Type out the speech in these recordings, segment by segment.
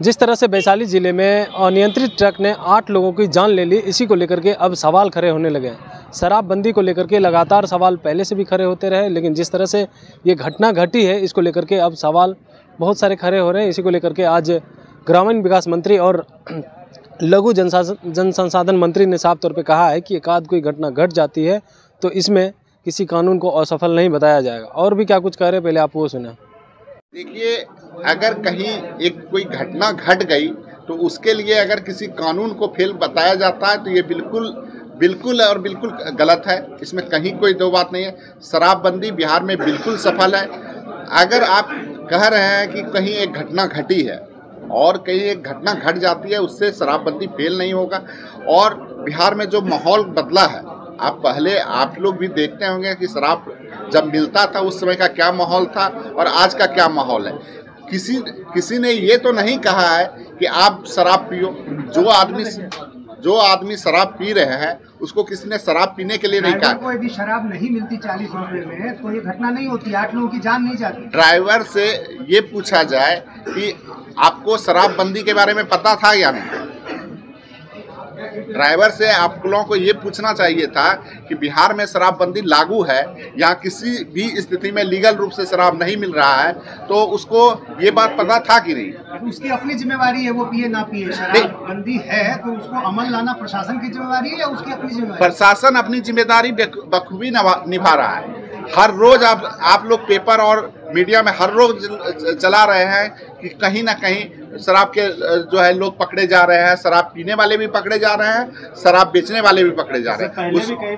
जिस तरह से वैशाली जिले में अनियंत्रित ट्रक ने 8 लोगों की जान ले ली, इसी को लेकर के अब सवाल खड़े होने लगे हैं। शराबबंदी को लेकर के लगातार सवाल पहले से भी खड़े होते रहे, लेकिन जिस तरह से ये घटना घटी है, इसको लेकर के अब सवाल बहुत सारे खड़े हो रहे हैं। इसी को लेकर के आज ग्रामीण विकास मंत्री और लघु जन संसाधन मंत्री ने साफ तौर पे कहा है कि एकाध कोई घटना घट जाती है तो इसमें किसी कानून को असफल नहीं बताया जाएगा। और भी क्या कुछ कह रहे हैं, पहले आप वो सुना। देखिए, अगर कहीं एक कोई घटना घट गई तो उसके लिए अगर किसी कानून को फेल बताया जाता है तो ये बिल्कुल गलत है। इसमें कहीं कोई दो बात नहीं है। शराबबंदी बिहार में बिल्कुल सफल है। अगर आप कह रहे हैं कि कहीं एक घटना घटी है और कहीं एक घटना घट जाती है, उससे शराबबंदी फेल नहीं होगा। और बिहार में जो माहौल बदला है, आप लोग भी देखते होंगे कि शराब जब मिलता था उस समय का क्या माहौल था और आज का क्या माहौल है। किसी ने ये तो नहीं कहा है कि आप शराब पियो। जो आदमी शराब पी रहे हैं उसको किसी ने शराब पीने के लिए नहीं कहा। को यदि शराब नहीं मिलती 40 रुपए में तो ये घटना नहीं होती, 8 लोगों की जान नहीं जाती। ड्राइवर से ये पूछा जाए कि आपको शराबबंदी के बारे में पता था या नहीं। ड्राइवर से आप लोगों को ये पूछना चाहिए था कि बिहार में शराबबंदी लागू है, यहाँ किसी भी स्थिति में लीगल रूप से शराब नहीं मिल रहा है, तो उसको ये बात पता था कि नहीं। उसकी अपनी जिम्मेवारी है, वो पिए ना पिए। शराबबंदी है तो उसको अमल लाना प्रशासन की जिम्मेवारी है या उसकी अपनी जिम्मेवारी? प्रशासन अपनी जिम्मेदारी बखूबी निभा रहा है। हर रोज आप लोग पेपर और मीडिया में हर रोज चला रहे हैं कि कहीं ना कहीं शराब के जो है लोग पकड़े जा रहे हैं, शराब पीने वाले भी पकड़े जा रहे हैं, शराब बेचने वाले भी पकड़े जा रहे हैं।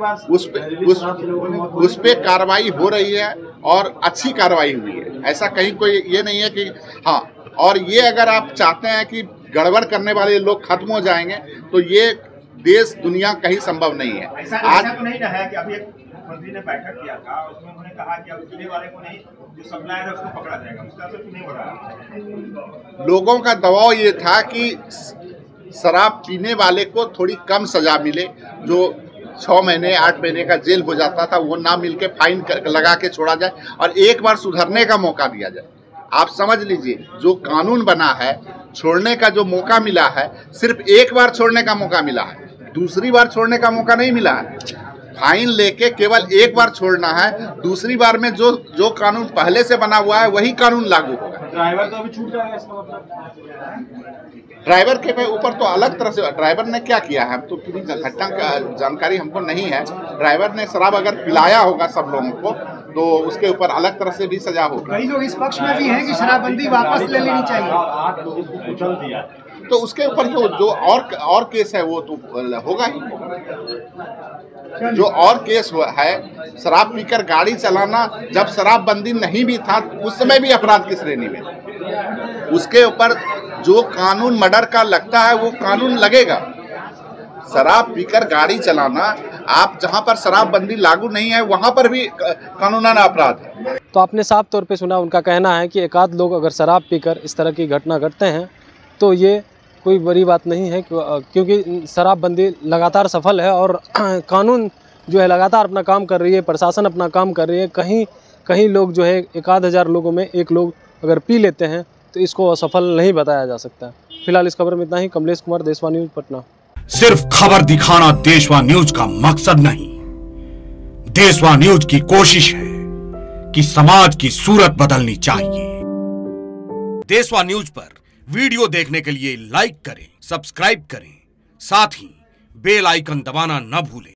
उस पे कार्रवाई हो रही है और अच्छी कार्रवाई हुई है। ऐसा कहीं कोई ये नहीं है कि हाँ। और ये अगर आप चाहते हैं कि गड़बड़ करने वाले लोग खत्म हो जाएंगे तो ये देश दुनिया कहीं संभव नहीं है। आज तो नहीं रहा है कि अभी मंत्री ने बैठक किया था, उसमें उन्होंने कहा कि अब पीने वाले को नहीं, जो सप्लायर है उसको पकड़ा जाएगा। उसका तो नहीं हो रहा। लोगों का दबाव ये था कि शराब पीने वाले को थोड़ी कम सजा मिले। जो 6 महीने 8 महीने का जेल हो जाता था वो ना मिल के फाइन लगा के छोड़ा जाए और एक बार सुधरने का मौका दिया जाए। आप समझ लीजिए, जो कानून बना है, छोड़ने का जो मौका मिला है, सिर्फ एक बार छोड़ने का मौका मिला है, दूसरी बार छोड़ने का मौका नहीं मिला है। फाइन लेके केवल एक बार छोड़ना है, दूसरी बार में जो कानून पहले से बना हुआ है वही कानून लागू होगा। ड्राइवर तो अभी छूट जाएगा इसका मतलब? ड्राइवर के ऊपर तो अलग तरह से ड्राइवर ने क्या किया है तो पूरी घटना का जानकारी हमको नहीं है। ड्राइवर ने शराब अगर पिलाया होगा सब लोगों को तो उसके ऊपर अलग तरह से भी सजा होगी। कई लोग इस पक्ष में भी हैं कि शराबबंदी वापस ले लेनी चाहिए। 8 लोगों को कुचल दिया तो उसके ऊपर जो और केस है वो तो होगा ही। जो और केस है, शराब पीकर गाड़ी चलाना, जब शराबबंदी नहीं भी था उस समय भी अपराध की श्रेणी में, उसके ऊपर जो कानून मर्डर का लगता है वो कानून लगेगा। शराब पीकर गाड़ी चलाना, आप जहां पर शराबबंदी लागू नहीं है वहां पर भी कानूनन अपराध है। तो आपने साफ तौर पे सुना, उनका कहना है कि एकाध लोग अगर शराब पीकर इस तरह की घटना घटते हैं तो ये कोई बड़ी बात नहीं है, क्योंकि शराबबंदी लगातार सफल है और कानून जो है लगातार अपना काम कर रही है, प्रशासन अपना काम कर रही है। कहीं लोग जो है 1,000 लोगों में एक लोग अगर पी लेते हैं तो इसको असफल नहीं बताया जा सकता। फिलहाल इस खबर में इतना ही। कमलेश कुमार, देशवा न्यूज, पटना। सिर्फ खबर दिखाना देशवा न्यूज का मकसद नहीं, देशवा न्यूज की कोशिश है कि समाज की सूरत बदलनी चाहिए। देशवा न्यूज पर वीडियो देखने के लिए लाइक करें, सब्सक्राइब करें, साथ ही बेल आइकन दबाना न भूलें।